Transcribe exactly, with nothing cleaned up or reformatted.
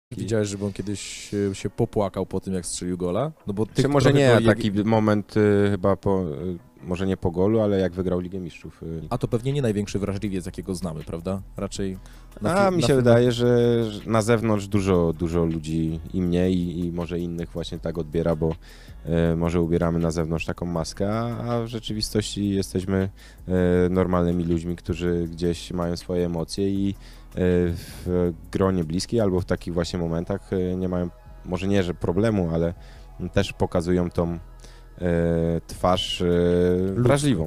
Widziałeś, żeby on kiedyś e, się popłakał po tym, jak strzelił gola? No bo Czy tych może trochę nie, goli- taki moment y, chyba po, y, może nie po golu, ale jak wygrał Ligę Mistrzów. Y. A to pewnie nie największy wrażliwiec, jakiego znamy, prawda? Raczej na A fi- mi na się filmach- wydaje, że że na zewnątrz dużo, dużo ludzi i mnie i, i może innych właśnie tak odbiera, bo y, może ubieramy na zewnątrz taką maskę, a, a w rzeczywistości jesteśmy y, normalnymi ludźmi, którzy gdzieś mają swoje emocje i y, w gronie bliskiej albo w takich właśnie momentach y, nie mają, może nie, że problemu, ale też pokazują tą e, twarz e, wrażliwą.